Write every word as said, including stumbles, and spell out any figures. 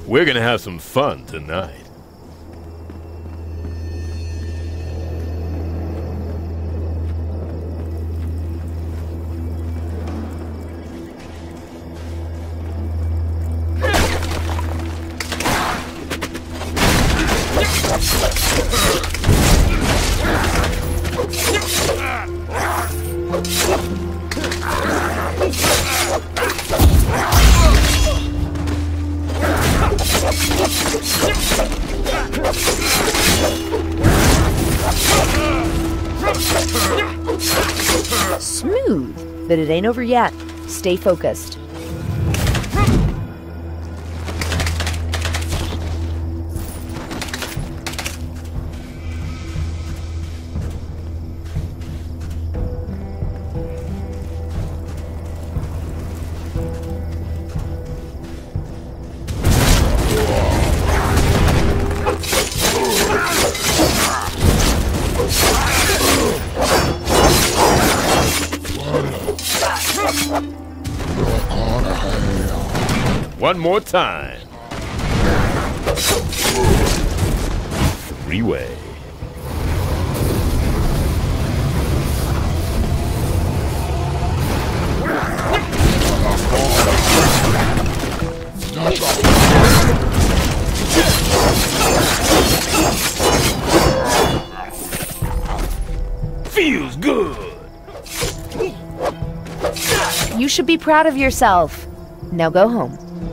We're gonna have some fun tonight. Smooth, but it ain't over yet. Stay focused. One more time. Three-way. Feels good. You should be proud of yourself. Now go home.